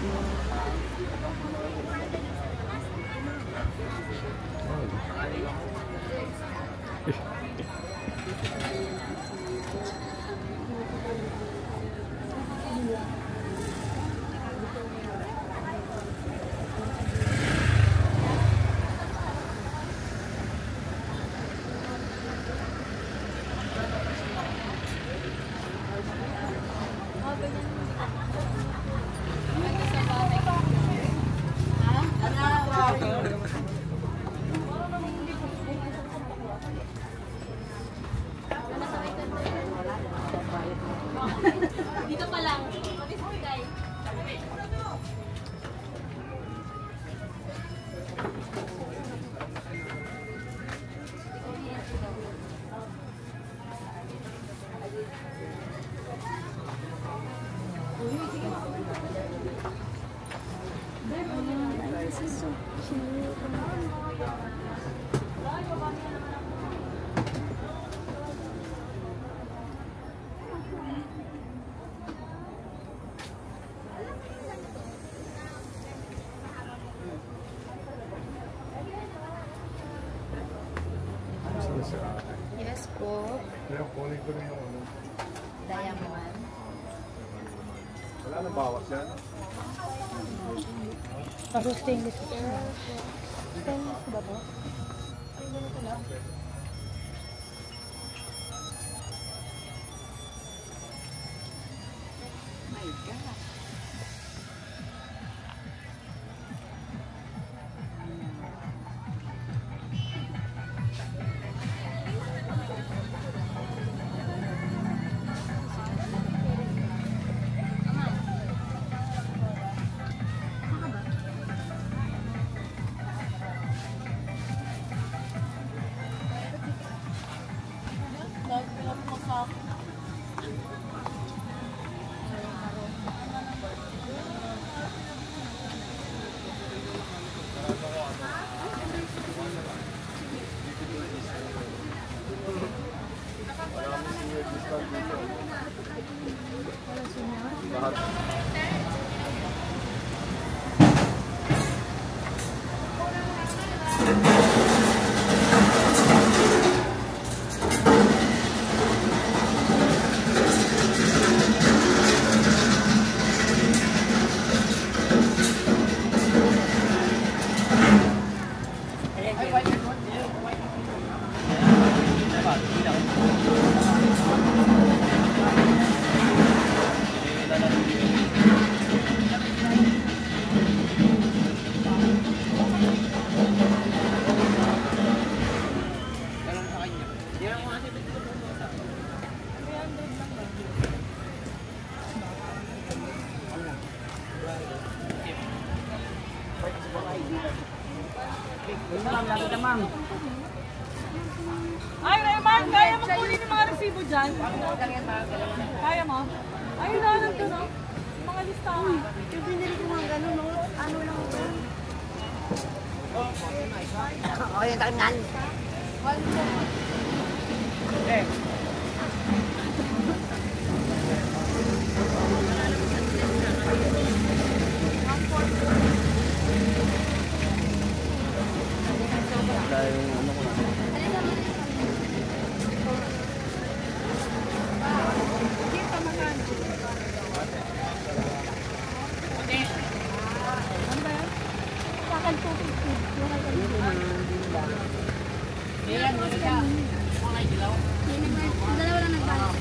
Dito pa lang. Yes po. Pero kunin ko na yung ano. Diamond. Wala nang bawas yan. Pero stainless ito. Stainless ba to? Ay, ganito lang. My God. Ay, Raymond, kaya mo kunin yung mga resibo dyan? Kaya mo? Ayun na, nandun, no? Mga listahan. Yung binili ko mga gano'n, no? Ano lang ito? Oh, yung takinan. Eh. Dalawa lang nagbalik.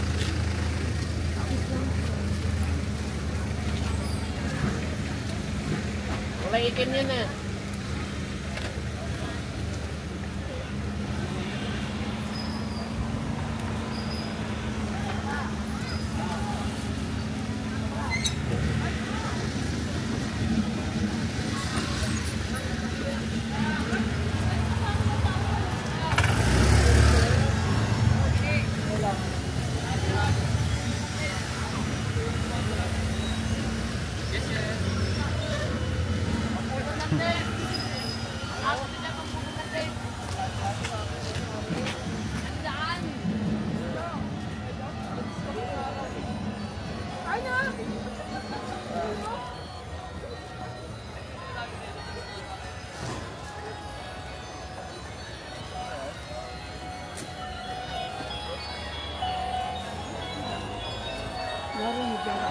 Wala itim yun eh.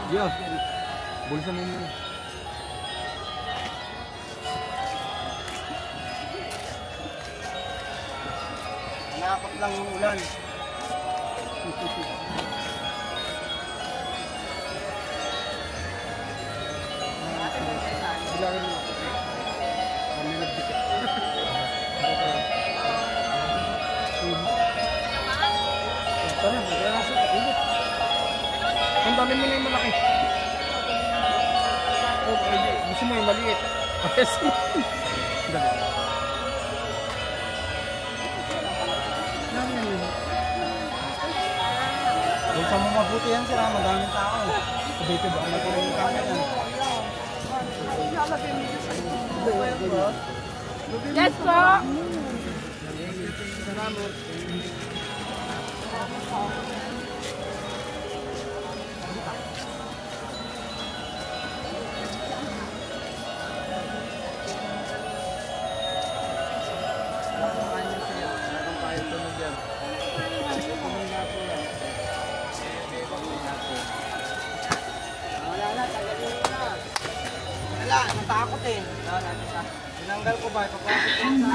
Yeah. Bulsa mo yun. Nakakot lang yung ulan. Bilangin mo. Kami nagdikit. Tara, maglalasa. Ang dami mo na yung malaki. Okay, gusto mo yung maliit. Yes. Dali. Bulsa mo mabuti yan sila, madaming tao. Sabay ba ang nagkaroon yung kanya yan? Yes po! Wala, natakot eh. Tinanggal ko ba? Papasok ko sa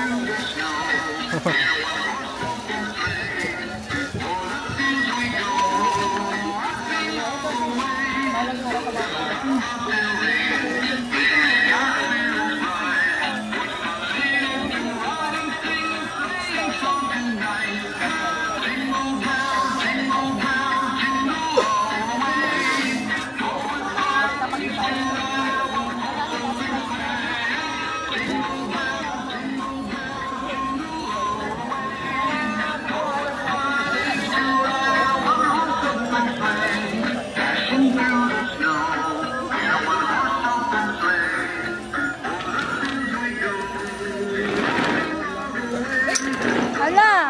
Hala!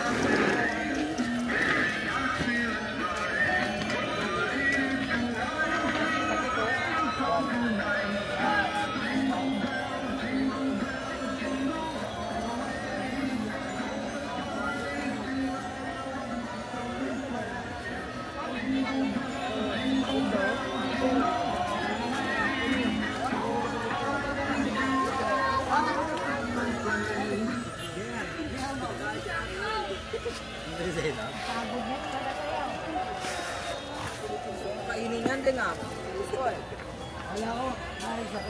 Kainingan din ah. Gusto eh. Wala ko. Ayos ako.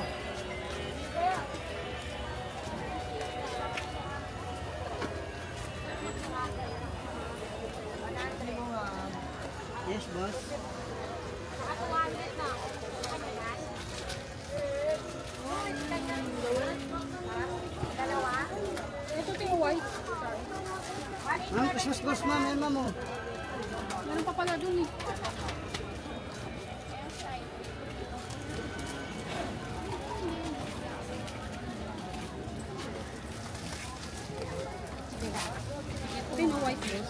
Yes, boss. Ito yung white. Ma'am, Christmas boss, ma'am. Yan, ma'am. Oh. Meron pa pala dun eh. Ito yung white dress.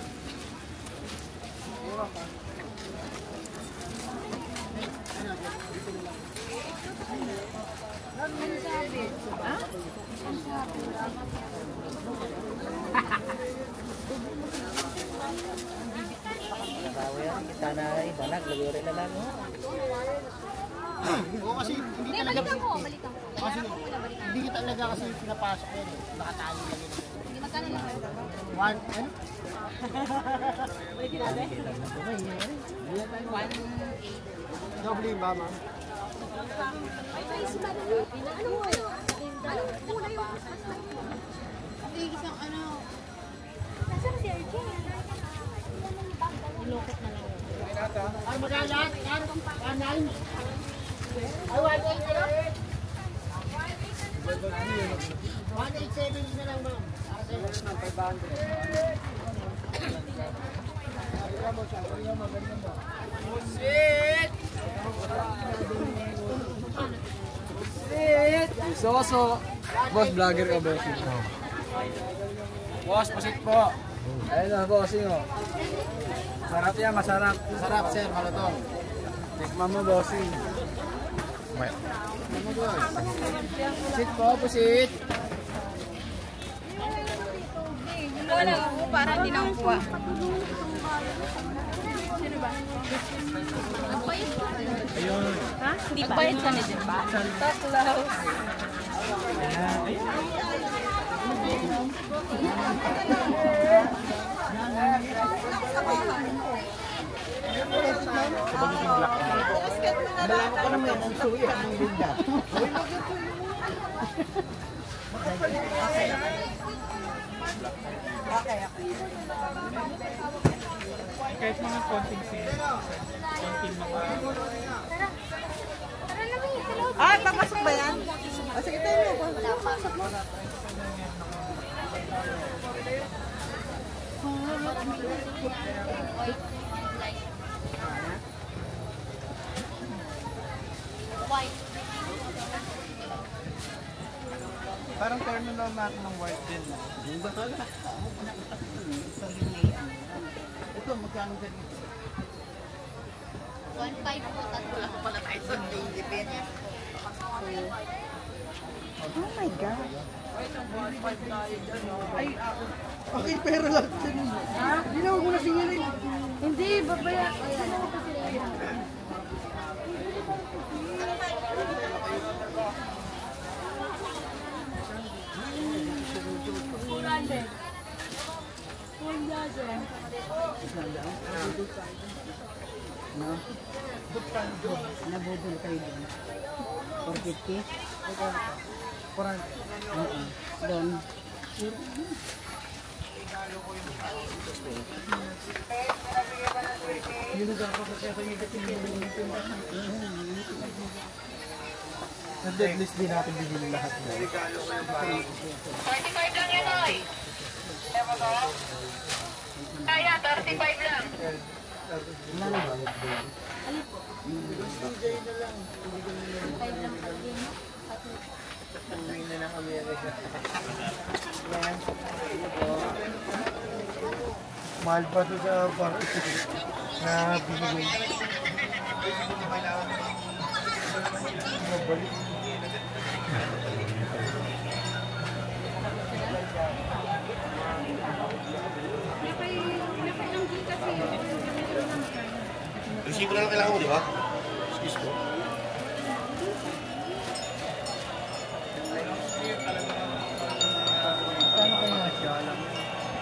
Kita na iba na, lagay rin na lang. Oo, kasi hindi talaga. Balikan ko. Kasi hindi talaga kasi pinapasok yan eh. Nakatali lang yun. Hindi magkano lang. One, ano? Doble ba, ma'am? Ay, si Madam. Anong kulay yung isang ano? Nasaan si RJ? Nilokot na lang. Ay, magalat? Yan? 1-9? Ay, 1-8? 187 na lang, ma'am. Para sa'yo. 500. Soso. Boss, vlogger ka, boss. Boss, pasit po. Ayun na, bossing, oh. Sarap yan, masarap. Sarap, sir. Malutong. Tikman mo, bossing. Ano, boss? Pasit po, pasit. Wala ako para hindi na kuha. Ayun. Ha? Hindi pa. Bayad ka na din ba? Taklaw. Malaman ko naman ang suya ng Linda. Kahit mga konting sila. Konting mga... Ah, papasok ba yan? Sige tayo mo. Papasok mo. Parang terminal natin ng white din. Yung bakala. Ito, magkano ka dito? 1.5 po, tatlo. Wala pala tayo sa independent. Oh my God. Ay, okay, pero lang. Ha? Hindi na, huwag mo na singilin. Hindi, babaya. No? Nabubul kayo doon. 450? 400. Doon. Yung lugar ko kasi ako yung Na-deadlist din natin bibili lahat mo. 35 lang yan, oy. Kaya, 35 lang. wala na ba? Mahal pa ito sa bar na binigay. Mabalik. Resibo na lang kailangan mo, di ba? Excuse mo. Paano kaya siya? Alam mo?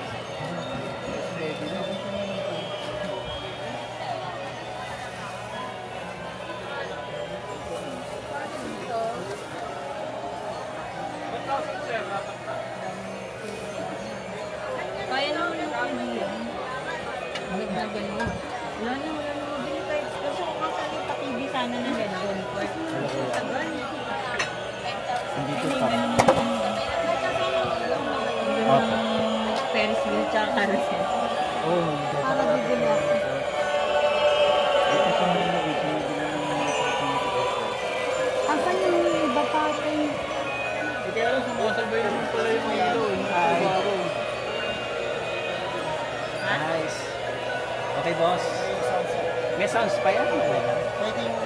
Kaya naman yung ano yun. Maganda ganun. Wala na, wala na mabili kahit. Kasi kung kasali pa TV sana na gano'n. Hindi ito pa. Ferris wheel tsaka carousel. Oo. Para bibili ako. Ito sa mga nabibili Asan yung iba pa ito? kaya lang sumasabay naman pala yung ilaw. Nice. Okay, boss. May sounds pa yan. Pwede yung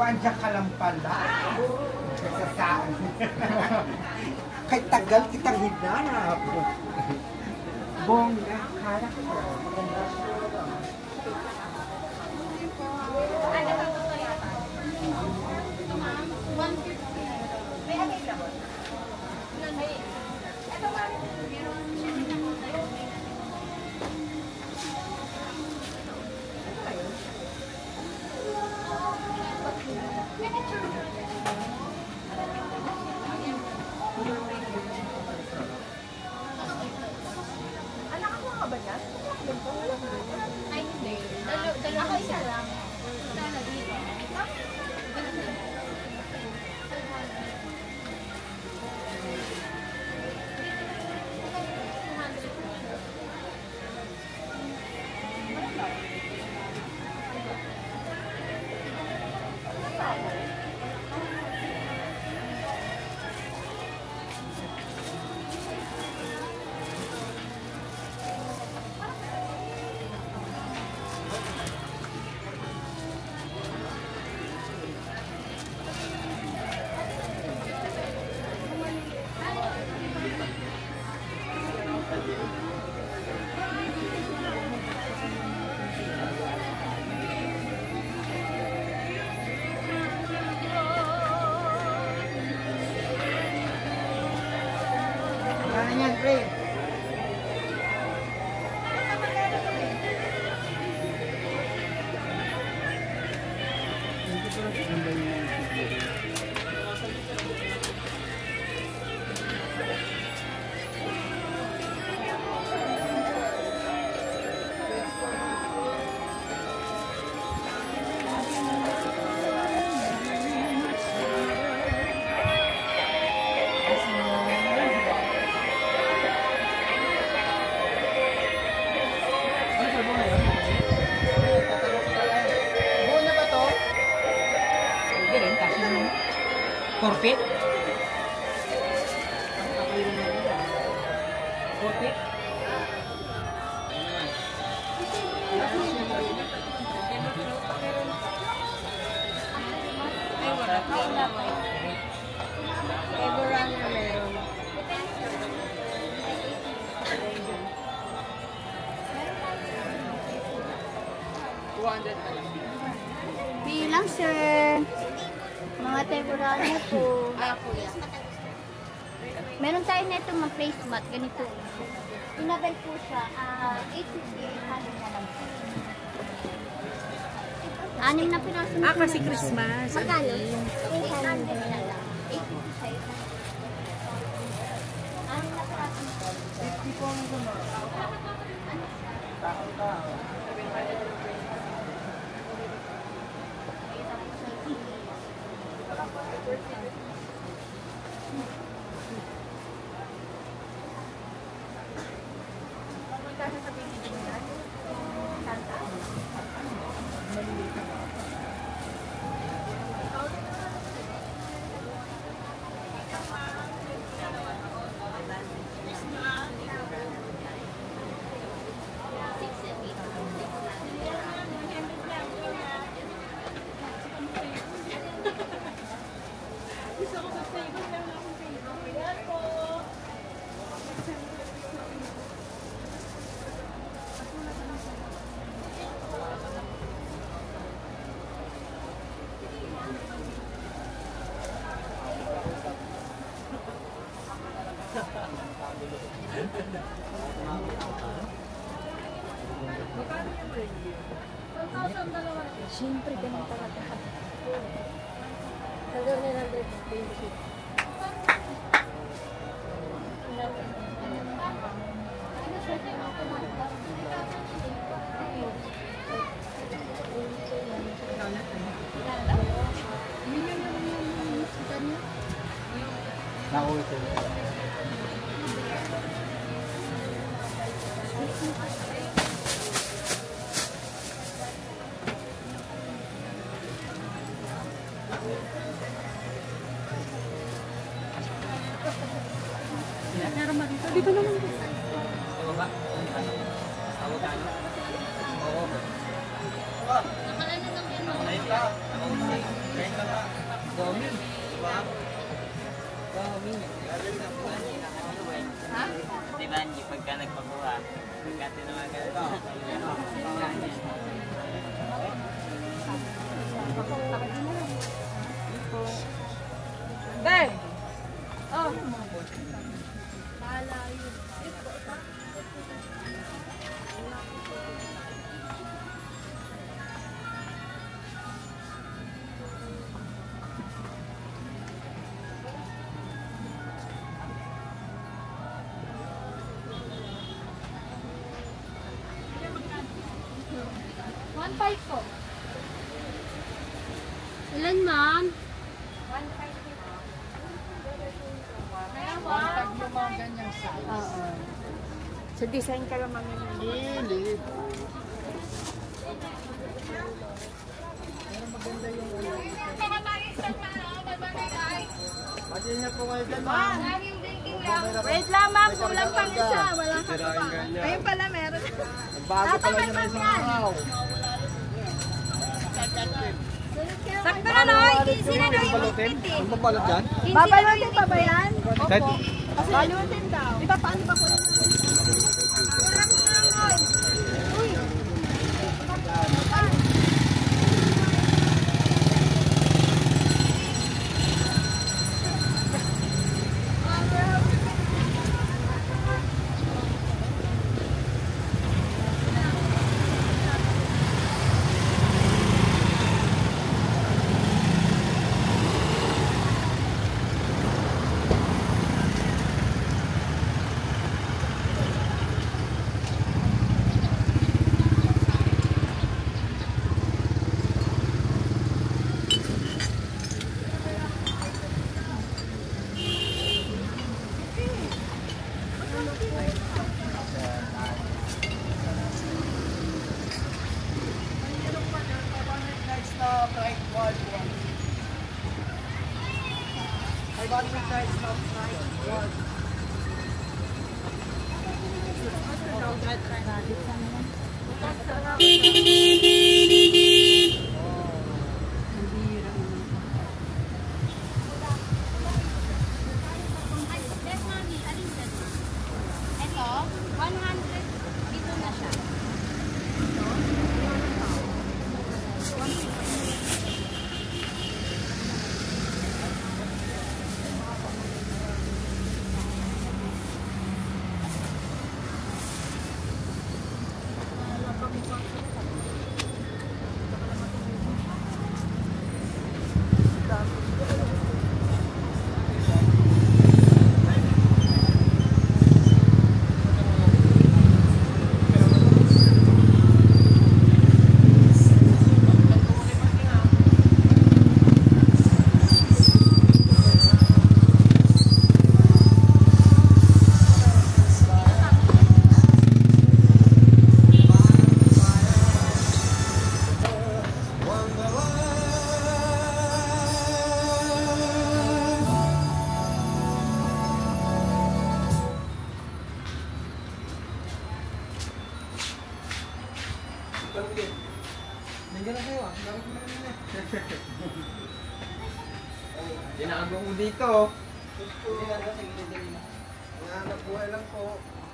Andiyan ka lang pala. Sa saan. Kay tagal kitang hinanap. Bongga, kala ko. Maganda siya. Ay, hindi. Ako isa lang. Sana dito. Ano yan, pre? Forfeit? Forfeit? Everyone na meron. Bilang, sir. Mga temporary po. Meron tayo na ito mga placemat. Ganito. Inabel po siya. 850, 800 na lang po. 6 na piraso na. Kasi Christmas. Magkano? 800 na lang. 850 siya. 6 na piraso na. 50 po ang gumawa. Tao. Siyempre, ganun talaga. Hanggang 920. Nakuha ko. Dito naman. Sa baba? Sa baba? Oo. Dami. Dami. Ha? Di ba, hindi pagka nagpakuha, pagka tinawagan. Be! Oh. One five po. Ilan, ma'am? Oo. So, design ka lang mamimili. Pati niya po kayo dyan, ma'am. Wait lang, ma'am. Kulang pang isa. Wala ka pa. Sirain ganyan. Ayun pala, meron. Bago pala niya na isang araw. Sakto na, no? 15 na, no? Balutin? Ang babalot dyan? Babalutin pa ba yan? Kahit Balutin daw. Di ba, paano ba kulang? Ito, 100 dito na siya. Nandiyan na kayo ah. Bakit mo naman na? Tinago mo dito. Hindi na kasi hindi na. Nanganap buhay lang po.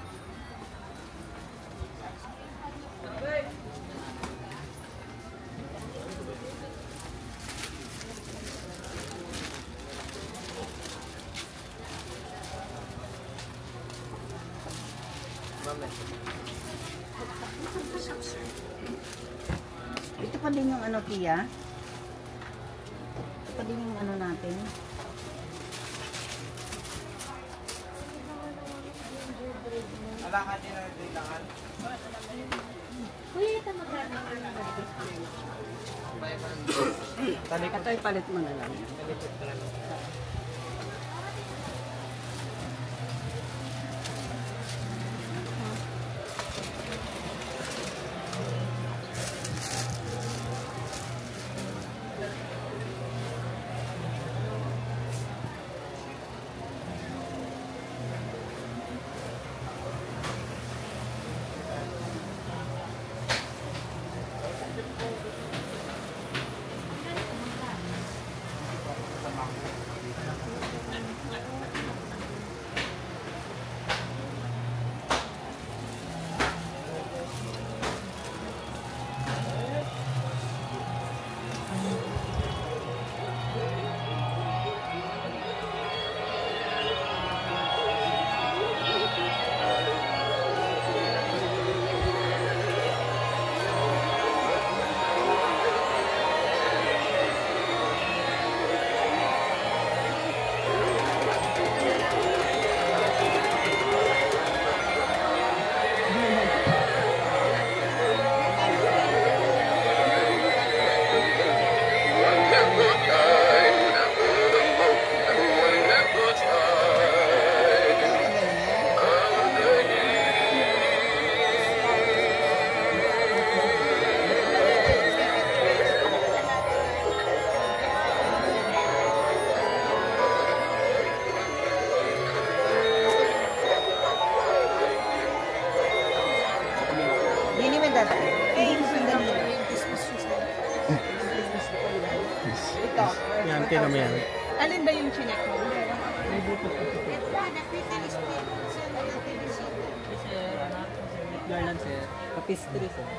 Ito pa din yung ano, Pia. Ito pa din yung ano natin. Wala ka din na kailangan. Kuya, ito magkano? Ito ipalit mo na lang. dadaan. Ito. Yan, tinan mo yan. Alin ba yung chinek mo? Garland sir. Papistry sir.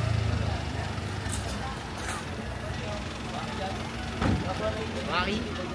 Maki.